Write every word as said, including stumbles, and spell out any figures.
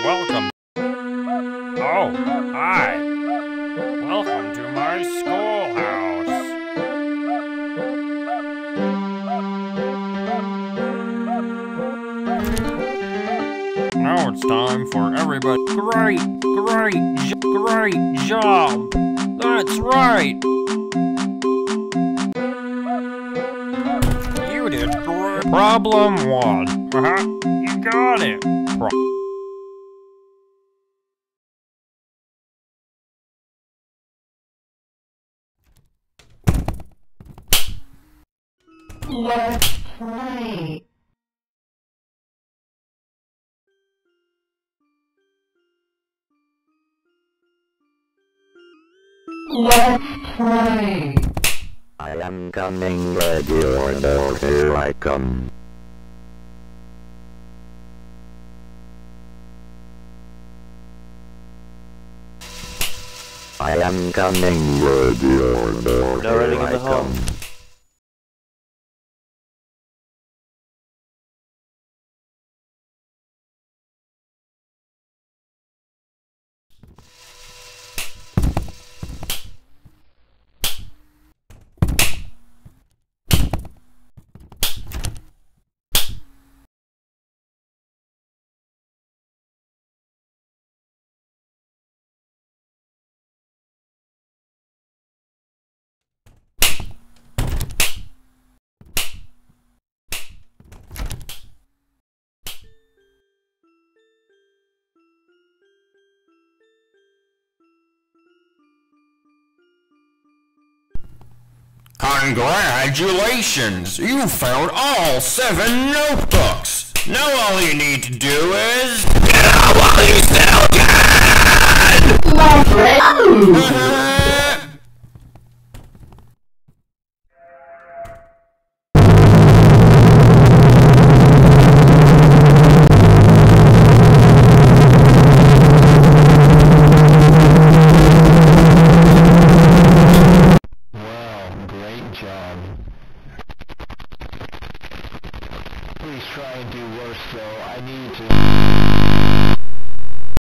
welcome. Oh, hi. Welcome to my schoolhouse. Now it's time for everybody. Great, great, great job. That's right. You did great. Problem one. Uh-huh. You got it. Pro Let's play. Let's play. I am coming, ready or no, here I come. I am coming, ready or no, No running here in the I hall. come. Congratulations! You found all seven notebooks! Now all you need to do is... Get out while you still can! Please try and do worse though, I need to...